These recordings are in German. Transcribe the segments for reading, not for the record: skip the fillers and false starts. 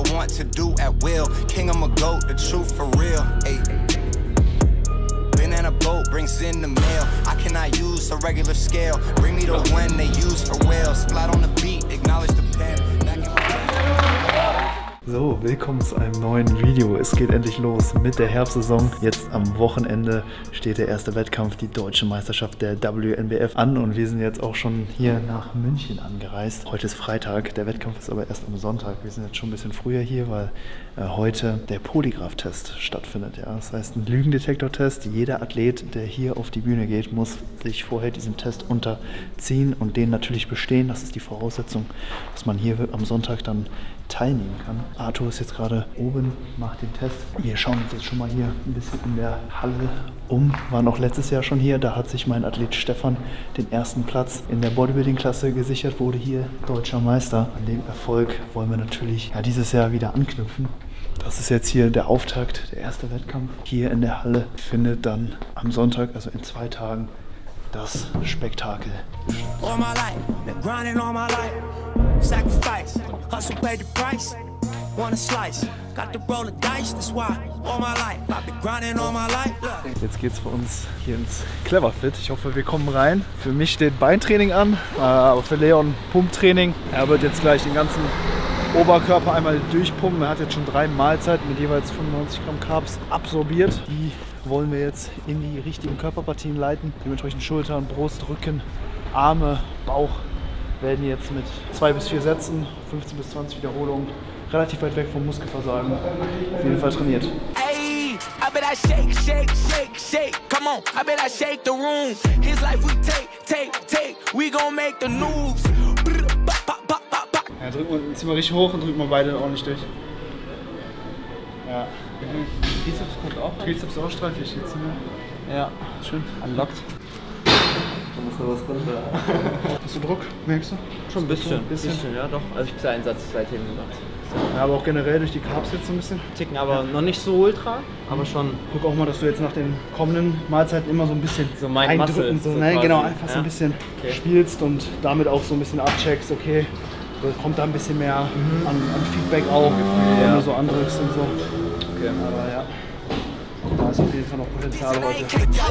I want to do at will. King, I'm a goat, the truth for real. Ay. Been in a boat, brings in the mail. I cannot use a regular scale. Bring me the one they use for whales. Glide on the beat, acknowledge the pen. So, willkommen zu einem neuen Video. Es geht endlich los mit der Herbstsaison. Jetzt am Wochenende steht der erste Wettkampf, die deutsche Meisterschaft der WNBF an und wir sind jetzt auch schon hier nach München angereist. Heute ist Freitag, der Wettkampf ist aber erst am Sonntag. Wir sind jetzt schon ein bisschen früher hier, weil heute der Polygraph-Test stattfindet. Ja? Das heißt, ein Lügendetektor-Test. Jeder Athlet, der hier auf die Bühne geht, muss sich vorher diesem Test unterziehen und den natürlich bestehen. Das ist die Voraussetzung, dass man hier am Sonntag dann teilnehmen kann. Arthur ist jetzt gerade oben, macht den Test. Wir schauen uns jetzt schon mal hier ein bisschen in der Halle um. Waren auch letztes Jahr schon hier. Da hat sich mein Athlet Stefan den ersten Platz in der Bodybuilding-Klasse gesichert, wurde hier deutscher Meister. An dem Erfolg wollen wir natürlich dieses Jahr wieder anknüpfen. Das ist jetzt hier der Auftakt, der erste Wettkampf. Hier in der Halle findet dann am Sonntag, also in 2 Tagen, das Spektakel. All my life, been grinding all my life. Sacrifice, hustle paid the price. Want a slice, got to roll the dice. That's why all my life, I've been grinding all my life. Jetzt geht's für uns hier ins Cleverfit. Ich hoffe, wir kommen rein. Für mich steht Beintraining an, aber für Leon Pumptraining. Er wird jetzt gleich den ganzen Oberkörper einmal durchpumpen. Er hat jetzt schon 3 Mahlzeiten mit jeweils 95 Gramm Carbs absorbiert. Die wollen wir jetzt in die richtigen Körperpartien leiten. Dementsprechend Schultern, Brust, Rücken, Arme, Bauch werden jetzt mit 2 bis 4 Sätzen, 15 bis 20 Wiederholungen, relativ weit weg vom Muskelversagen, auf jeden Fall trainiert. Hey, I bet I shake, shake, shake, shake. Come on, I bet I shake the room. His life we take. We gon' make the news. Ja, zieh mal richtig hoch und drück mal beide ordentlich durch. Ja. Bizeps kommt auch. Trizeps auch streifig jetzt, ne? Ja, schön. Unlocked. Da muss noch was runter. Hast du Druck, merkst du? Schon ein bisschen, ja doch. Also ich habe einen Satz seitdem gemacht. Ja, aber auch generell durch die Carbs jetzt so ein bisschen. Ticken, aber noch nicht so ultra, aber schon. Guck auch mal, dass du jetzt nach den kommenden Mahlzeiten immer so ein bisschen so mein Muscle, so, nein, genau, einfach so ein bisschen spielst und damit auch so ein bisschen abcheckst, okay, da kommt da ein bisschen mehr an Feedback auch, wenn du so andrückst und so. Okay. Aber ja, da ist auf jeden Fall noch Potenzial heute.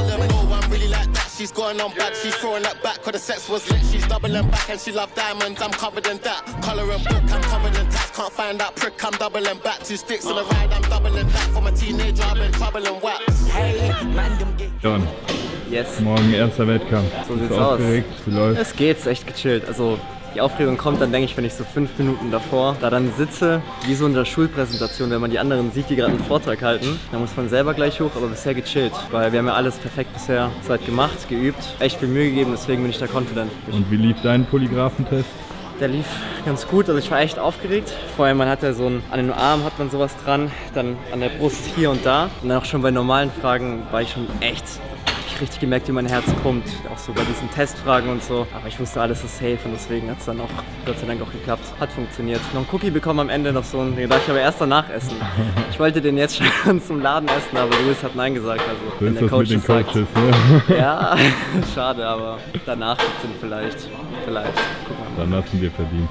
She's going on back, she's throwing that back, cause the sex was lit. She's doubling back and she love diamonds, I'm covered in that. Color and book, I'm covered in tats, can't find that prick, I'm doubling back. 2 sticks in a ride, I'm doubling that. From a teenager, I've been troubling wax. Hey, man, them get. John, yes. Morgen erster Wettkampf. So sieht's aus. Wie läuft's? Es geht, echt gechillt. Also die Aufregung kommt dann, denke ich, wenn ich so 5 Minuten davor da dann sitze, wie so in der Schulpräsentation, wenn man die anderen sieht, die gerade einen Vortrag halten. Da muss man selber gleich hoch, aber bisher gechillt, weil wir haben ja alles perfekt bisher soweit gemacht, geübt, echt viel Mühe gegeben, deswegen bin ich da confident. Und wie lief dein Polygraphentest? Der lief ganz gut, also ich war echt aufgeregt. Vorher, man hat ja so an den Armen hat man sowas dran, dann an der Brust hier und da. Und dann auch schon bei normalen Fragen war ich schon echt richtig gemerkt, wie mein Herz pumpt, auch so bei diesen Testfragen und so. Aber ich wusste, alles ist safe und deswegen hat es dann auch Gott sei Dank auch geklappt. Hat funktioniert. Noch einen Cookie bekommen am Ende, noch so einen, den darf ich aber erst danach essen. Ich wollte den jetzt schon zum Laden essen, aber Luis hat Nein gesagt. Also wenn der Coach mit den sagt, Coaches, ne? ja, schade, aber danach gibt's ihn vielleicht. Guck mal. Dann hast du dir verdient.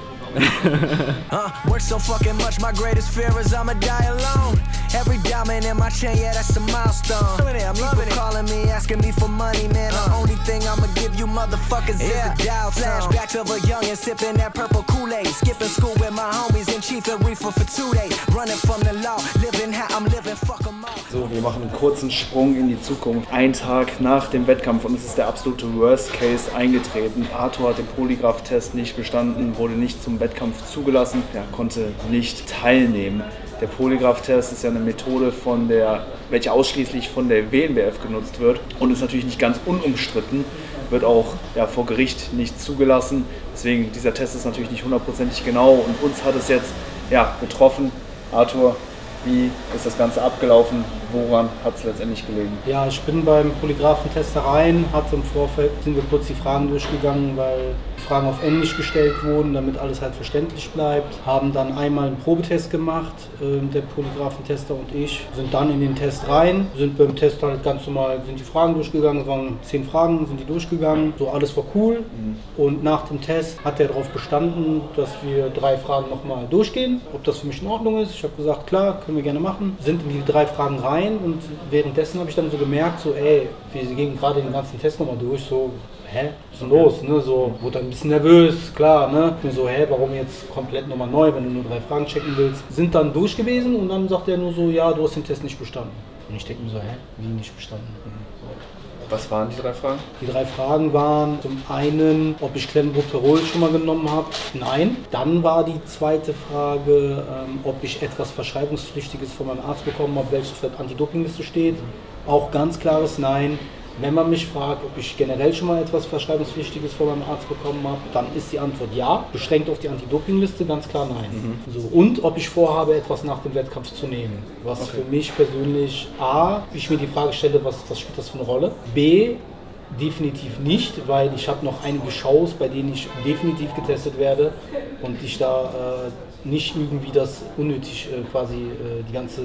Work so fucking much, my greatest fear is I'ma die alone. Every diamond in my chain, yeah, that's a milestone. People calling me, asking me for money, man. The only thing I'ma give you motherfuckers is a dial tone. Flashbacks of a youngin' sipping that purple Kool-Aid. Skipping school with my homies in Chief and Reefer for 2 days. Running from the law, living how I'm living, fuck 'em all. So, wir machen einen kurzen Sprung in die Zukunft. Ein Tag nach dem Wettkampf und es ist der absolute Worst Case eingetreten. Arthur hat den Polygraph-Test nicht bestanden, wurde nicht zum Wettkampf zugelassen, er konnte nicht teilnehmen. Der Polygraph-Test ist ja eine Methode, welche ausschließlich von der WNBF genutzt wird und ist natürlich nicht ganz unumstritten, wird auch vor Gericht nicht zugelassen. Deswegen, dieser Test ist natürlich nicht 100%ig genau und uns hat es jetzt betroffen. Arthur, wie ist das Ganze abgelaufen? woran hat es letztendlich gelegen? Ja, ich bin beim Polygraphentester rein, hatte im Vorfeld, sind wir kurz die Fragen durchgegangen, weil die Fragen auf Englisch gestellt wurden, damit alles halt verständlich bleibt. Haben dann einmal einen Probetest gemacht, der Polygraphentester und ich, sind dann in den Test rein, sind beim Test halt ganz normal, sind die Fragen durchgegangen, es waren 10 Fragen, sind die durchgegangen, so alles war cool. Und nach dem Test hat er darauf bestanden, dass wir 3 Fragen nochmal durchgehen, ob das für mich in Ordnung ist. Ich habe gesagt, klar, können wir gerne machen. Sind in die 3 Fragen rein und währenddessen habe ich dann so gemerkt, so ey, wir gehen gerade den ganzen Test nochmal durch, so hä, was ist denn los, ne, so, wurde dann ein bisschen nervös, klar, ne, mir so, hä, warum jetzt komplett nochmal neu, wenn du nur 3 Fragen checken willst, sind dann durch gewesen und dann sagt er nur so, ja, du hast den Test nicht bestanden. Und ich denke mir so, hä, wie nicht bestanden? So. Was waren die 3 Fragen? Die 3 Fragen waren zum einen, ob ich Clenbuterol schon mal genommen habe. Nein. Dann war die zweite Frage, ob ich etwas Verschreibungspflichtiges von meinem Arzt bekommen habe, welches auf der Anti-Doping-Liste steht. Auch ganz klares Nein. Wenn man mich fragt, ob ich generell schon mal etwas Verschreibungspflichtiges von meinem Arzt bekommen habe, dann ist die Antwort ja. Beschränkt auf die Anti-Doping-Liste, ganz klar nein. So. Und ob ich vorhabe, etwas nach dem Wettkampf zu nehmen. Was für mich persönlich A, ich mir die Frage stelle, was spielt das für eine Rolle? B, definitiv nicht, weil ich habe noch einige Shows, bei denen ich definitiv getestet werde und ich da nicht irgendwie das unnötig quasi die ganze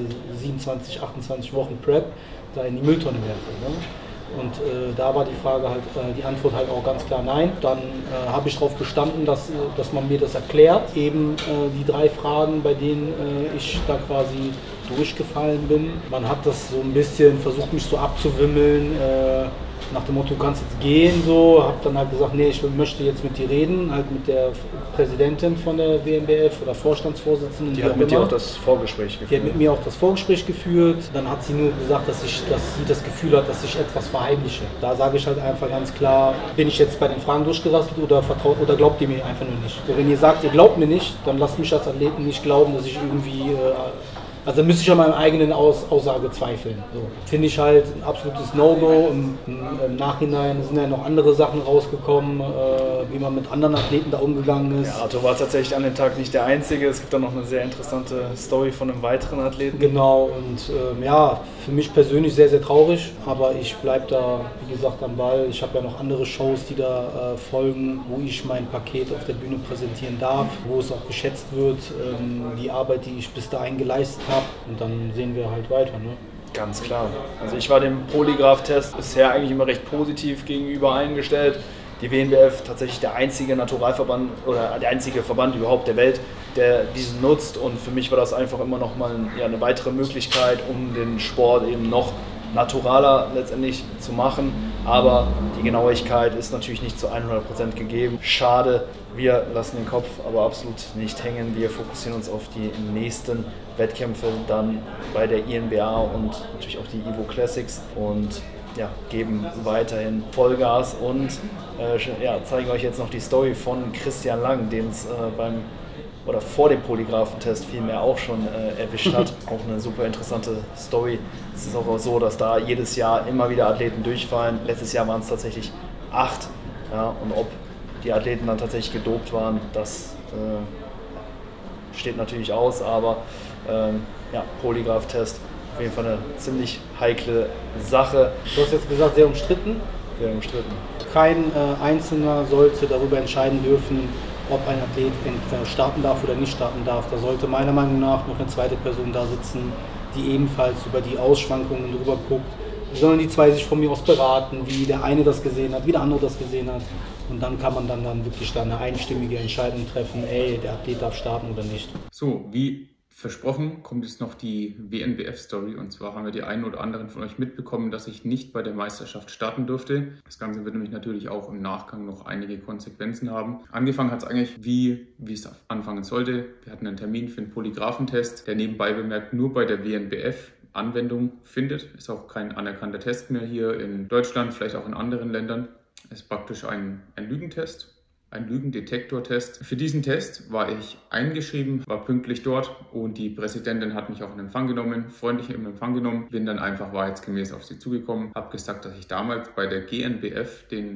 27, 28 Wochen Prep da in die Mülltonne werfe. Ne? Und da war die Frage halt, die Antwort halt auch ganz klar nein. Dann habe ich darauf bestanden, dass man mir das erklärt. Eben die 3 Fragen, bei denen ich da quasi durchgefallen bin. Man hat das so ein bisschen versucht, mich so abzuwimmeln. Nach dem Motto, du kannst jetzt gehen, so, habe dann halt gesagt, nee, ich möchte jetzt mit dir reden, halt mit der Präsidentin von der WNBF oder Vorstandsvorsitzenden. Die hat mit dir auch das Vorgespräch geführt. Die hat mit mir auch das Vorgespräch geführt. Dann hat sie nur gesagt, dass sie das Gefühl hat, dass ich etwas verheimliche. Da sage ich halt einfach ganz klar, bin ich jetzt bei den Fragen durchgerastet oder glaubt ihr mir einfach nur nicht? So, wenn ihr sagt, ihr glaubt mir nicht, dann lasst mich als Athleten nicht glauben, dass ich irgendwie... Also müsste ich an meiner eigenen Aussage zweifeln. So. Finde ich halt ein absolutes No-Go. Im Nachhinein sind ja noch andere Sachen rausgekommen, wie man mit anderen Athleten da umgegangen ist. Ja, Arthur war tatsächlich an dem Tag nicht der Einzige. Es gibt da noch eine sehr interessante Story von einem weiteren Athleten. Genau, und ja, für mich persönlich sehr, sehr traurig. Aber ich bleibe da, wie gesagt, am Ball. Ich habe ja noch andere Shows, die da folgen, wo ich mein Paket auf der Bühne präsentieren darf, wo es auch geschätzt wird, die Arbeit, die ich bis dahin geleistet habe. Und dann sehen wir halt weiter. Ne? Ganz klar. Also ich war dem Polygraph-Test bisher eigentlich immer recht positiv gegenüber eingestellt. Die WNBF tatsächlich der einzige Naturalverband oder der einzige Verband überhaupt der Welt, der diesen nutzt. Und für mich war das einfach immer noch mal eine weitere Möglichkeit, um den Sport eben noch naturaler letztendlich zu machen. Aber die Genauigkeit ist natürlich nicht zu 100% gegeben. Schade, wir lassen den Kopf aber absolut nicht hängen. Wir fokussieren uns auf die nächsten Wettkämpfe dann bei der INBA und natürlich auch die Evo Classics und ja, geben weiterhin Vollgas und zeigen euch jetzt noch die Story von Christian Lang, den es vor dem Polygraphentest vielmehr auch schon erwischt hat. Auch eine super interessante Story. Es ist auch so, dass da jedes Jahr immer wieder Athleten durchfallen. Letztes Jahr waren es tatsächlich 8. Ja, und ob die Athleten dann tatsächlich gedopt waren, das steht natürlich aus. Aber Polygraph-Test auf jeden Fall eine ziemlich heikle Sache. Du hast jetzt gesagt, sehr umstritten. Sehr umstritten. Kein Einzelner sollte darüber entscheiden dürfen, ob ein Athlet starten darf oder nicht starten darf. Da sollte meiner Meinung nach noch eine zweite Person da sitzen, die ebenfalls über die Ausschwankungen drüber guckt. Sollen die 2 sich von mir aus beraten, wie der eine das gesehen hat, wie der andere das gesehen hat. Und dann kann man dann wirklich eine einstimmige Entscheidung treffen, ey, der Athlet darf starten oder nicht. So, wie versprochen kommt jetzt noch die WNBF-Story, und zwar haben wir die einen oder anderen von euch mitbekommen, dass ich nicht bei der Meisterschaft starten durfte. Das Ganze wird nämlich natürlich auch im Nachgang noch einige Konsequenzen haben. Angefangen hat es eigentlich wie es anfangen sollte. Wir hatten einen Termin für einen Polygraphentest, der nebenbei bemerkt nur bei der WNBF Anwendung findet. Ist auch kein anerkannter Test mehr hier in Deutschland, vielleicht auch in anderen Ländern. Es ist praktisch ein Lügentest. Ein Lügendetektortest. Für diesen Test war ich eingeschrieben, war pünktlich dort und die Präsidentin hat mich auch in Empfang genommen, freundlich im Empfang genommen. Bin dann einfach wahrheitsgemäß auf sie zugekommen, habe gesagt, dass ich damals bei der GNBF den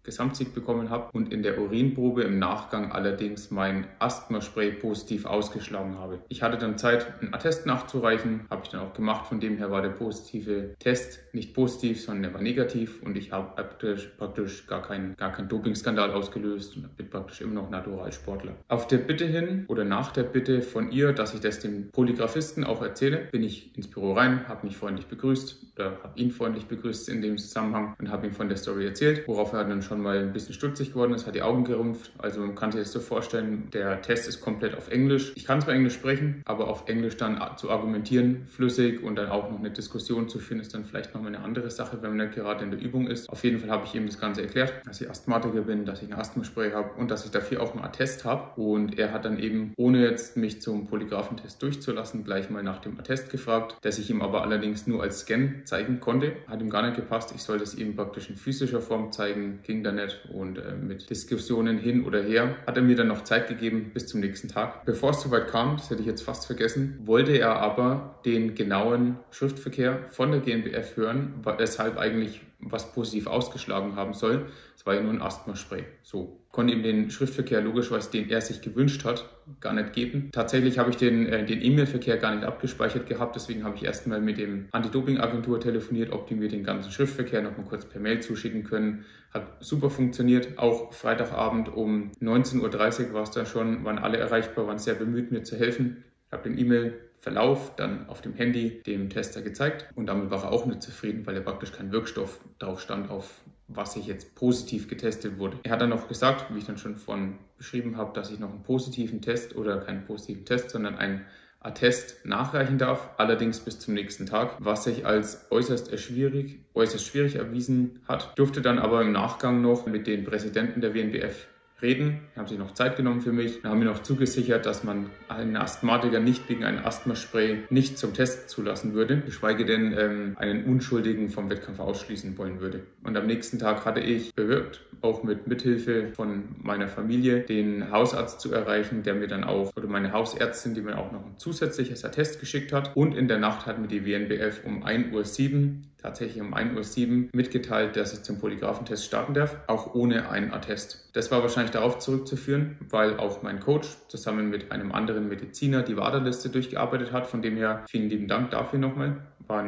Gesamtsieg bekommen habe und in der Urinprobe im Nachgang allerdings mein Asthmaspray positiv ausgeschlagen habe. Ich hatte dann Zeit, einen Attest nachzureichen, habe ich dann auch gemacht. Von dem her war der positive Test nicht positiv, sondern er war negativ und ich habe praktisch gar keinen Dopingskandal ausgelöst und bin praktisch immer noch Naturalsportler. Auf der Bitte hin oder nach der Bitte von ihr, dass ich das dem Polygraphisten auch erzähle, bin ich ins Büro rein, habe mich freundlich begrüßt oder habe ihn freundlich begrüßt in dem Zusammenhang und habe ihm von der Story erzählt, worauf er dann schon mal ein bisschen stutzig geworden ist, hat die Augen gerümpft. Also man kann sich das so vorstellen, der Test ist komplett auf Englisch. Ich kann zwar Englisch sprechen, aber auf Englisch dann zu argumentieren, flüssig und dann auch noch eine Diskussion zu führen, ist dann vielleicht nochmal eine andere Sache, wenn man nicht gerade in der Übung ist. Auf jeden Fall habe ich ihm das Ganze erklärt, dass ich Asthmatiker bin, dass ich ein Asthmaspray habe und dass ich dafür auch einen Attest habe. Und er hat dann eben, ohne jetzt mich zum Polygraphentest durchzulassen, gleich mal nach dem Attest gefragt, das ich ihm aber allerdings nur als Scan zeigen konnte. Hat ihm gar nicht gepasst. Ich sollte es ihm praktisch in physischer Form zeigen, ging da nicht. Und mit Diskussionen hin oder her hat er mir dann noch Zeit gegeben bis zum nächsten Tag. Bevor es soweit kam, das hätte ich jetzt fast vergessen, wollte er aber den genauen Schriftverkehr von der GNBF hören, weshalb eigentlich was positiv ausgeschlagen haben soll. Es war ja nur ein Asthmaspray. So, konnte ihm den Schriftverkehr logischerweise, den er sich gewünscht hat, gar nicht geben. Tatsächlich habe ich den E-Mail-Verkehr gar nicht abgespeichert gehabt, deswegen habe ich erstmal mit dem Anti-Doping-Agentur telefoniert, ob die mir den ganzen Schriftverkehr noch mal kurz per Mail zuschicken können. Hat super funktioniert. Auch Freitagabend um 19:30 Uhr war es da schon, waren alle erreichbar, waren sehr bemüht, mir zu helfen. Ich habe den E-Mail-Verlauf dann auf dem Handy dem Tester gezeigt und damit war er auch nicht zufrieden, weil er praktisch kein Wirkstoff drauf stand, auf was ich jetzt positiv getestet wurde. Er hat dann noch gesagt, wie ich dann schon vorhin beschrieben habe, dass ich noch einen positiven Test oder keinen positiven Test, sondern einen Attest nachreichen darf, allerdings bis zum nächsten Tag, was sich als äußerst schwierig erwiesen hat. Durfte dann aber im Nachgang noch mit den Präsidenten der WNBF reden, haben sich noch Zeit genommen für mich, haben mir noch zugesichert, dass man einen Asthmatiker nicht wegen einem Asthmaspray nicht zum Test zulassen würde, geschweige denn einen Unschuldigen vom Wettkampf ausschließen wollen würde. Und am nächsten Tag hatte ich bewirkt, auch mit Mithilfe von meiner Familie, den Hausarzt zu erreichen, der mir dann auch, oder meine Hausärztin, die mir auch noch ein zusätzliches Attest geschickt hat. Und in der Nacht hat mir die WNBF um 1:07 Uhr, tatsächlich um 1:07 Uhr, mitgeteilt, dass ich zum Polygraphentest starten darf, auch ohne einen Attest. Das war wahrscheinlich darauf zurückzuführen, weil auch mein Coach zusammen mit einem anderen Mediziner die WADA-Liste durchgearbeitet hat. Von dem her vielen lieben Dank dafür nochmal. War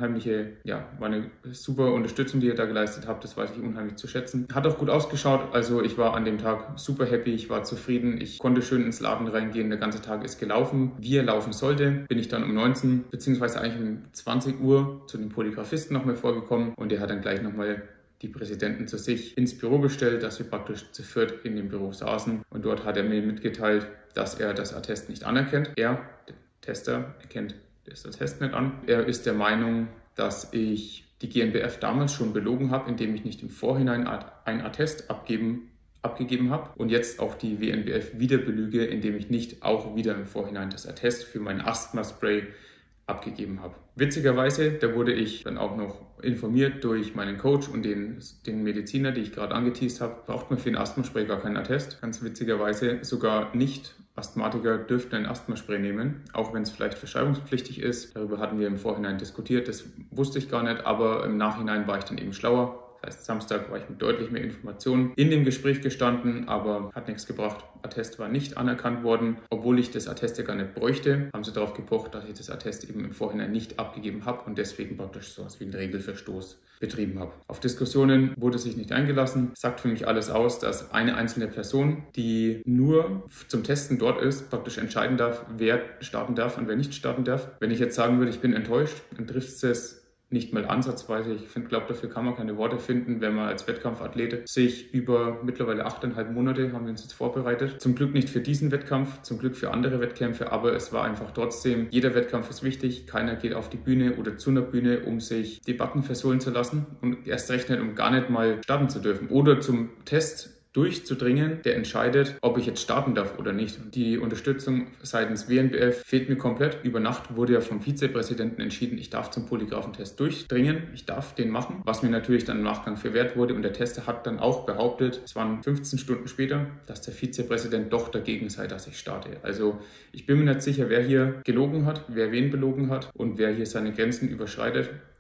eine super Unterstützung, die ihr da geleistet habt. Das weiß ich unheimlich zu schätzen. Hat auch gut ausgeschaut. Also ich war an dem Tag super happy. Ich war zufrieden. Ich konnte schön ins Laden reingehen. Der ganze Tag ist gelaufen. Wie er laufen sollte, bin ich dann um 19, beziehungsweise eigentlich um 20 Uhr zu dem Polygraphisten nochmal vorgekommen. Und der hat dann gleich nochmal die Präsidenten zu sich ins Büro bestellt, dass wir praktisch zu viert in dem Büro saßen. Und dort hat er mir mitgeteilt, dass er das Attest nicht anerkennt. Er, der Tester, erkennt das Attest nicht an. Er ist der Meinung, dass ich die GNBF damals schon belogen habe, indem ich nicht im Vorhinein ein Attest abgegeben habe und jetzt auch die WNBF wieder belüge, indem ich nicht auch wieder im Vorhinein das Attest für mein Asthma-Spray abgegeben habe. Witzigerweise, da wurde ich dann auch noch informiert durch meinen Coach und den Mediziner, die ich gerade angeteased habe, braucht man für ein Asthmaspray gar keinen Attest. Ganz witzigerweise sogar nicht Asthmatiker dürften ein Asthmaspray nehmen, auch wenn es vielleicht verschreibungspflichtig ist. Darüber hatten wir im Vorhinein diskutiert, das wusste ich gar nicht, aber im Nachhinein war ich dann eben schlauer. Das heißt, Samstag war ich mit deutlich mehr Informationen in dem Gespräch gestanden, aber hat nichts gebracht. Attest war nicht anerkannt worden. Obwohl ich das Attest ja gar nicht bräuchte, haben sie darauf gepocht, dass ich das Attest eben im Vorhinein nicht abgegeben habe und deswegen praktisch so etwas wie einen Regelverstoß betrieben habe. Auf Diskussionen wurde sich nicht eingelassen. Sagt für mich alles aus, dass eine einzelne Person, die nur zum Testen dort ist, praktisch entscheiden darf, wer starten darf und wer nicht starten darf. Wenn ich jetzt sagen würde, ich bin enttäuscht, dann trifft es nicht mal ansatzweise. Ich glaube, dafür kann man keine Worte finden, wenn man als Wettkampfathlet sich über mittlerweile 8,5 Monate, haben wir uns jetzt vorbereitet. Zum Glück nicht für diesen Wettkampf, zum Glück für andere Wettkämpfe, aber es war einfach trotzdem, jeder Wettkampf ist wichtig. Keiner geht auf die Bühne oder zu einer Bühne, um sich Debatten versohlen zu lassen und erst recht nicht, um gar nicht mal starten zu dürfen oder zum Test durchzudringen, der entscheidet, ob ich jetzt starten darf oder nicht. Die Unterstützung seitens WNBF fehlt mir komplett. Über Nacht wurde ja vom Vizepräsidenten entschieden, ich darf zum Polygraphentest durchdringen, ich darf den machen, was mir natürlich dann im Nachgang verwehrt wurde und der Tester hat dann auch behauptet, es waren 15 Stunden später, dass der Vizepräsident doch dagegen sei, dass ich starte. Also ich bin mir nicht sicher, wer hier gelogen hat, wer wen belogen hat und wer hier seine Grenzen überschreitet.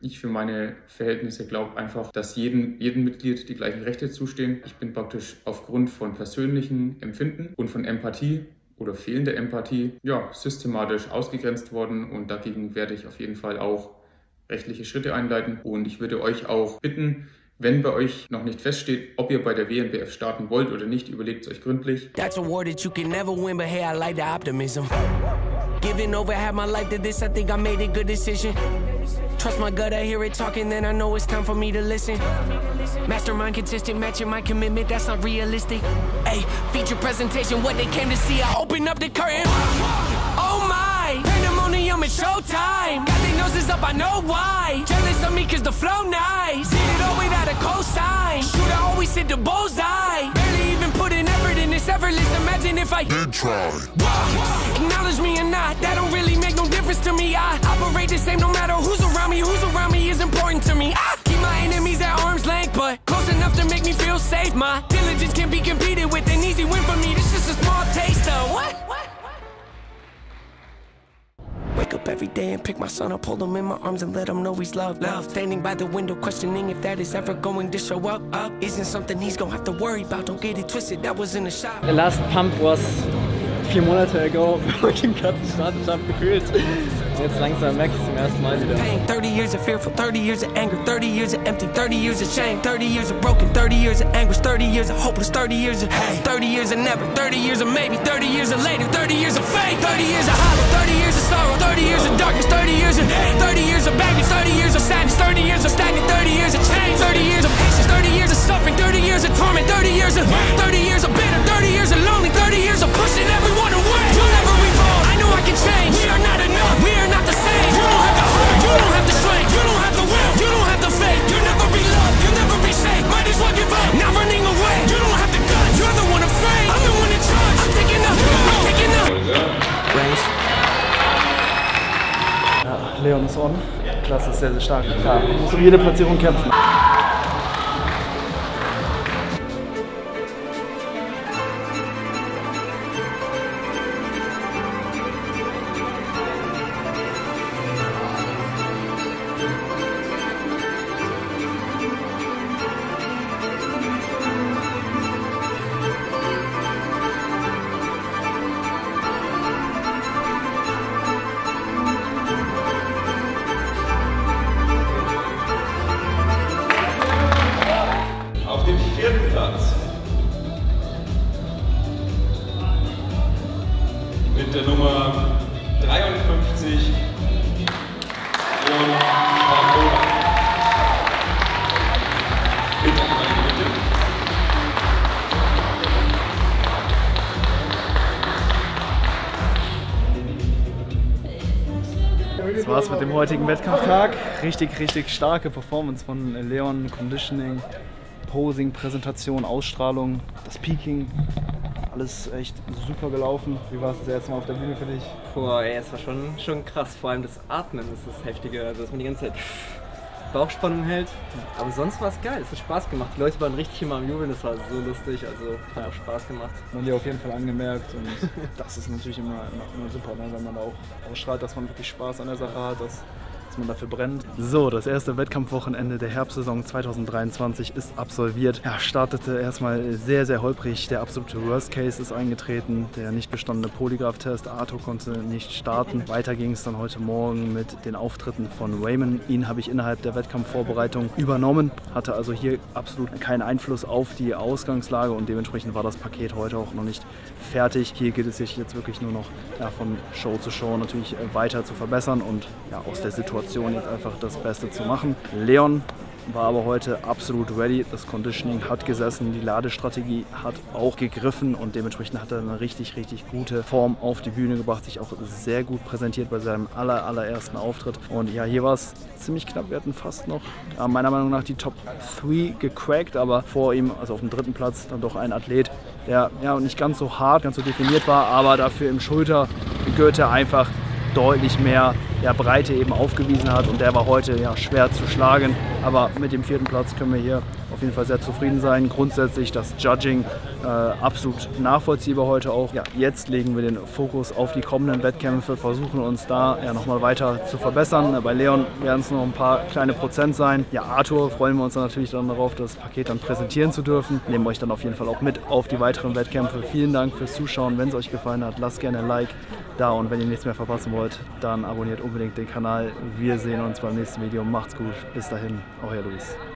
Ich für meine Verhältnisse glaube einfach, dass jedem Mitglied die gleichen Rechte zustehen. Ich bin praktisch aufgrund von persönlichen Empfinden und von Empathie oder fehlender Empathie systematisch ausgegrenzt worden und dagegen werde ich auf jeden Fall auch rechtliche Schritte einleiten. Und ich würde euch auch bitten, wenn bei euch noch nicht feststeht, ob ihr bei der WNBF starten wollt oder nicht, überlegt es euch gründlich. That's a war that you can never win, but hey, I like the optimism. Giving over half my life to this, I think I made a good decision. Trust my gut, I hear it talking, then I know it's time for me to listen. Mastermind consistent, matching my commitment, that's not realistic. Hey, feature presentation, what they came to see, I open up the curtain. Oh my, pandemonium, it's showtime. Got their noses up, I know why. Jealous of me cause the flow nice. Did it all without a cosign. Shooter always hit the bullseye. Barely even put an effort in this effortless, imagine if I did try. Acknowledge me or not, that don't really make no difference to me. I operate the same no matter who's around me is important to me. I keep my enemies at arm's length, but close enough to make me feel safe. My diligence can be competed with, an easy win for me, this just a small taste of what? Wake up every day and pick my son up, hold him in my arms and let him know he's loved. Standing by the window questioning if that is ever going to show up. Isn't something he's gonna have to worry about, don't get it twisted, that was in the shop. The last pump was 4 Monate ago, wo ich den ganzen Status habe gefühlt. Jetzt langsam merke ich zum ersten Mal wieder. 30 years of fearful, 30 years of anger, 30 years of empty, 30 years of shame, 30 years of broken, 30 years of anguish, 30 years of hopeless, 30 years of hate, 30 years of never, 30 years of maybe, 30 years of later, 30 years of fate, 30 years of hollow, 30 years of sorrow, 30 years of darkness, 30 years of hate, 30 years of baggage, 30 years of sadness, 30 years of stagnant, 30 years of change, 30 years of patience, 30 years of suffering, 30 years of torment, 30 years of 30 years of bitter, 30 years of lonely, 30 years of pushing everyone away. You'll never evolve, I know I can change. We are not enough, we are not the same. You don't have the heart, you don't have the strength, you don't have the will, you don't have the faith. You'll never be loved, you'll never be safe. Might as well give up, not running away. You don't have the guts, you're the one afraid. I'm the one in charge, I'm taking up, I'm taking up. Range. Ja, Leon ist on. Klasse, ist sehr, sehr stark. Klar, muss um jede Platzierung kämpfen. Auf dem 4. Platz mit der Nummer 53 und Barbola. Bitte, bitte. Das war's mit dem heutigen Wettkampftag. Richtig, richtig starke Performance von Leon. Conditioning, Posing, Präsentation, Ausstrahlung, das Peaking. Alles echt super gelaufen. Wie war es das erste Mal auf der Bühne für dich? Boah, ey, es war schon krass. Vor allem das Atmen ist das Heftige. Also, dass man die ganze Zeit Bauchspannung hält. Aber sonst war es geil. Es hat Spaß gemacht. Die Leute waren richtig immer am Jubeln. Das war so lustig. Also, hat auch Spaß gemacht. Man dir auf jeden Fall angemerkt. Und das ist natürlich immer super, ne? Wenn man auch ausstrahlt, dass man wirklich Spaß an der Sache hat. Dass man dafür brennt. So, das erste Wettkampfwochenende der Herbstsaison 2023 ist absolviert. Ja, startete erstmal sehr, sehr holprig. Der absolute Worst Case ist eingetreten. Der nicht bestandene Polygraph-Test. Arthur konnte nicht starten. Weiter ging es dann heute Morgen mit den Auftritten von Raymond. Ihn habe ich innerhalb der Wettkampfvorbereitung übernommen. Hatte also hier absolut keinen Einfluss auf die Ausgangslage und dementsprechend war das Paket heute auch noch nicht fertig. Hier geht es sich jetzt wirklich nur noch von Show zu Show natürlich weiter zu verbessern und ja, aus der Situation jetzt einfach das Beste zu machen. Leon war aber heute absolut ready. Das Conditioning hat gesessen, die Ladestrategie hat auch gegriffen und dementsprechend hat er eine richtig, richtig gute Form auf die Bühne gebracht, sich auch sehr gut präsentiert bei seinem allerersten Auftritt. Und ja, hier war es ziemlich knapp. Wir hatten fast noch meiner Meinung nach die Top 3 gecrackt, aber vor ihm, also auf dem 3. Platz, dann doch ein Athlet, der ja nicht ganz so hart, ganz so definiert war, aber dafür im Schultergürtel einfach deutlich mehr Breite eben aufgewiesen hat und der war heute ja schwer zu schlagen, aber mit dem 4. Platz können wir hier auf jeden Fall sehr zufrieden sein. Grundsätzlich das Judging absolut nachvollziehbar heute auch. Ja, jetzt legen wir den Fokus auf die kommenden Wettkämpfe, versuchen uns da ja nochmal weiter zu verbessern. Bei Leon werden es noch ein paar kleine Prozent sein. Ja, Arthur freuen wir uns dann natürlich dann darauf, das Paket dann präsentieren zu dürfen. Nehmen euch dann auf jeden Fall auch mit auf die weiteren Wettkämpfe. Vielen Dank fürs Zuschauen. Wenn es euch gefallen hat, lasst gerne ein Like da und wenn ihr nichts mehr verpassen wollt, dann abonniert unbedingt den Kanal. Wir sehen uns beim nächsten Video. Macht's gut. Bis dahin, euer Luis.